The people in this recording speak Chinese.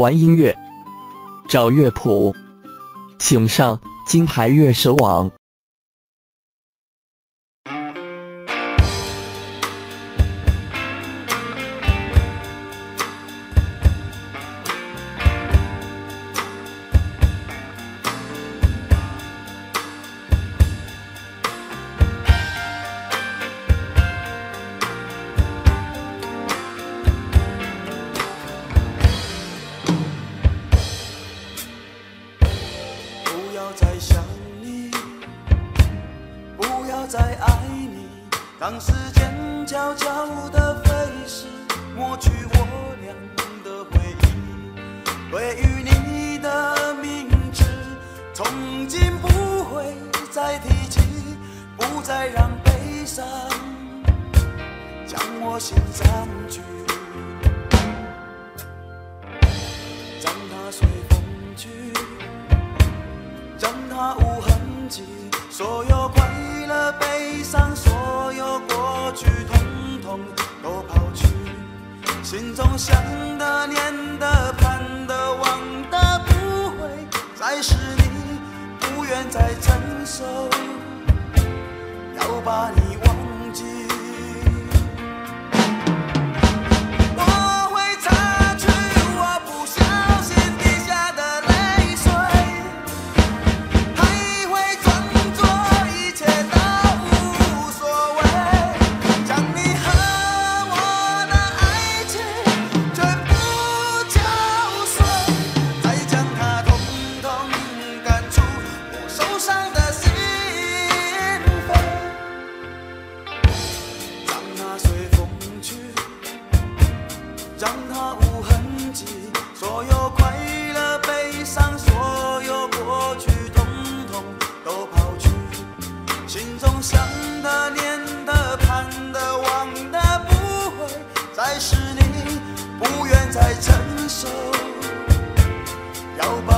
玩音乐，找乐谱，请上金牌乐手网。 再想你，不要再爱你，让时间悄悄地飞逝，抹去我俩的回忆。对于你的名字，从今不会再提起，不再让悲伤将我心占据，让它随风去，让它无痕迹，所有快乐悲伤，所有过去统统都抛去，心中想的念的盼的望的不会再是你，不愿再承受，要把你忘记。让它无痕迹，所有快乐悲伤，所有过去统统都抛去，心中想的念的盼的望的不会再是你，不愿再承受，要把